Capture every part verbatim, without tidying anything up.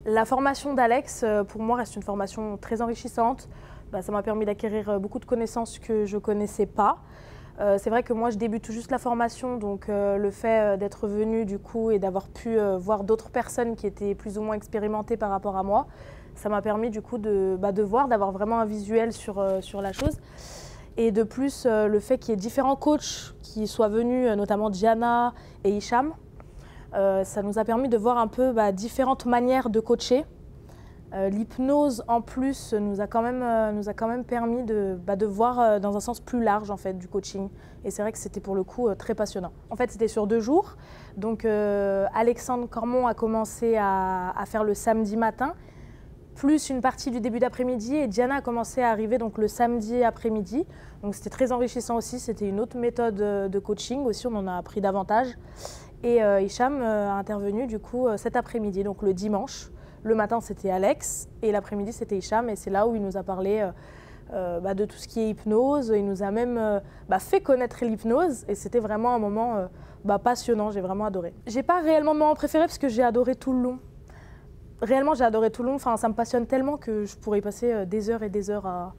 La formation d'Alex, pour moi, reste une formation très enrichissante. Bah, ça m'a permis d'acquérir beaucoup de connaissances que je ne connaissais pas. Euh, c'est vrai que moi, je débute tout juste la formation, donc euh, le fait d'être venu du coup et d'avoir pu euh, voir d'autres personnes qui étaient plus ou moins expérimentées par rapport à moi, ça m'a permis du coup de, bah, de voir, d'avoir vraiment un visuel sur, euh, sur la chose. Et de plus, euh, le fait qu'il y ait différents coachs qui soient venus, notamment Diana et Hicham, euh, ça nous a permis de voir un peu bah, différentes manières de coacher. Euh, L'hypnose en plus nous a quand même, euh, nous a quand même permis de, bah, de voir euh, dans un sens plus large en fait, du coaching. Et c'est vrai que c'était pour le coup euh, très passionnant. En fait c'était sur deux jours. Donc euh, Alexandre Cormon a commencé à, à faire le samedi matin, plus une partie du début d'après-midi, et Diana a commencé à arriver donc, le samedi après-midi. Donc c'était très enrichissant aussi, c'était une autre méthode de coaching aussi, on en a appris davantage. Et euh, Hicham euh, a intervenu du coup euh, cet après-midi, donc le dimanche. Le matin, c'était Alex et l'après-midi, c'était Hicham. Et c'est là où il nous a parlé euh, euh, bah, de tout ce qui est hypnose. Il nous a même euh, bah, fait connaître l'hypnose. Et c'était vraiment un moment euh, bah, passionnant. J'ai vraiment adoré. J'ai pas réellement de moment préféré parce que j'ai adoré tout le long. Réellement, j'ai adoré tout le long. Enfin, ça me passionne tellement que je pourrais y passer euh, des heures et des heures à,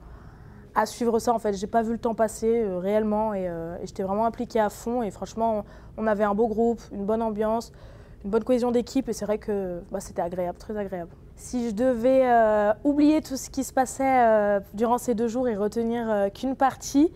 à suivre ça. En fait, j'ai pas vu le temps passer euh, réellement. Et, euh, et j'étais vraiment impliquée à fond. Et franchement, on avait un beau groupe, une bonne ambiance, une bonne cohésion d'équipe, et c'est vrai que bah, c'était agréable, très agréable. Si je devais euh, oublier tout ce qui se passait euh, durant ces deux jours et retenir euh, qu'une partie,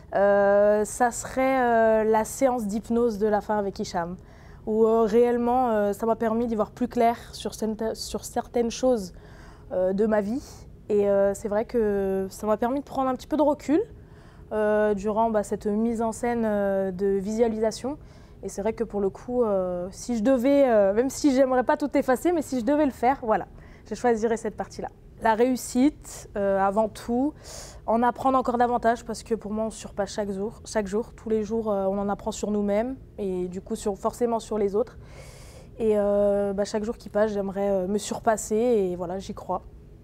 euh, ça serait euh, la séance d'hypnose de la fin avec Hicham, où euh, réellement euh, ça m'a permis d'y voir plus clair sur, sur certaines choses euh, de ma vie. Et euh, c'est vrai que ça m'a permis de prendre un petit peu de recul euh, durant bah, cette mise en scène euh, de visualisation. Et c'est vrai que pour le coup, euh, si je devais, euh, même si j'aimerais pas tout effacer, mais si je devais le faire, voilà, je choisirais cette partie-là. La réussite, euh, avant tout, en apprendre encore davantage, parce que pour moi, on surpasse chaque jour, chaque jour. Tous les jours, euh, on en apprend sur nous-mêmes et du coup, sur, forcément sur les autres. Et euh, bah, chaque jour qui passe, j'aimerais euh, me surpasser et voilà, j'y crois.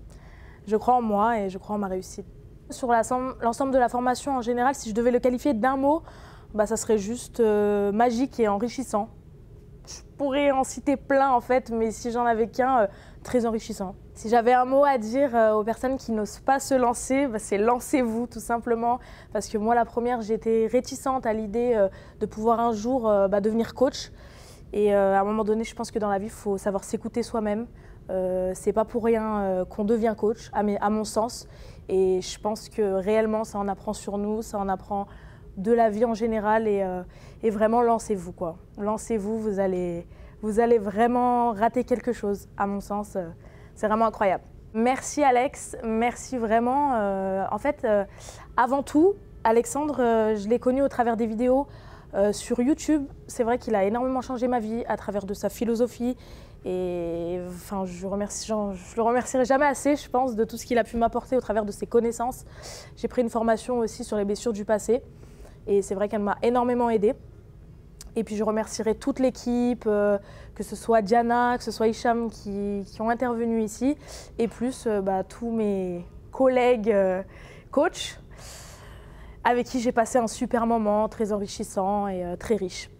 Je crois en moi et je crois en ma réussite. Sur l'ensemble de la formation en général, si je devais le qualifier d'un mot, bah, ça serait juste euh, magique et enrichissant. Je pourrais en citer plein en fait, mais si j'en avais qu'un, euh, très enrichissant. Si j'avais un mot à dire euh, aux personnes qui n'osent pas se lancer, bah, c'est lancez-vous tout simplement. Parce que moi la première, j'étais réticente à l'idée euh, de pouvoir un jour euh, bah, devenir coach. Et euh, à un moment donné, je pense que dans la vie, il faut savoir s'écouter soi-même. Euh, c'est pas pour rien euh, qu'on devient coach, à, mes, à mon sens. Et je pense que réellement, ça en apprend sur nous, ça en apprend de la vie en général, et, euh, et vraiment lancez-vous quoi. Lancez-vous, vous allez, vous allez vraiment rater quelque chose, à mon sens. Euh, c'est vraiment incroyable. Merci Alex, merci vraiment. Euh, en fait, euh, avant tout, Alexandre, euh, je l'ai connu au travers des vidéos euh, sur YouTube. C'est vrai qu'il a énormément changé ma vie à travers de sa philosophie. Et enfin, je, remercie, genre, je le remercierai jamais assez, je pense, de tout ce qu'il a pu m'apporter au travers de ses connaissances. J'ai pris une formation aussi sur les blessures du passé. Et c'est vrai qu'elle m'a énormément aidée. Et puis je remercierai toute l'équipe, euh, que ce soit Diana, que ce soit Hicham qui, qui ont intervenu ici, et plus euh, bah, tous mes collègues euh, coachs avec qui j'ai passé un super moment, très enrichissant et euh, très riche.